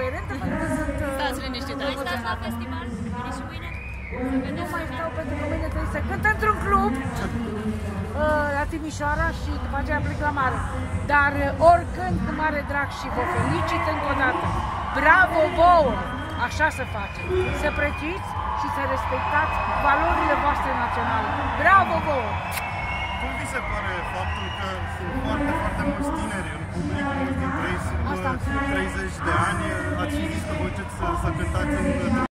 indiferentă pentru că sunt... Stați liniștit. Mai stați la festival? Veniți și mâine? Nu mai stau pentru că mâine trebuie să cânt într-un club la Timișoara și după aceea plec la mare. Dar oricând cu mare drag și vă felicit încă o dată. Bravo vouă! Așa să facem. Să prețuiți și să respectați valorile voastre naționale. Bravo vouă! Cum vi se pare faptul că sunt foarte, foarte mulți tineri în public, mulți dintre ei sub 30 de ani, ați zis că vă duceți să cântați în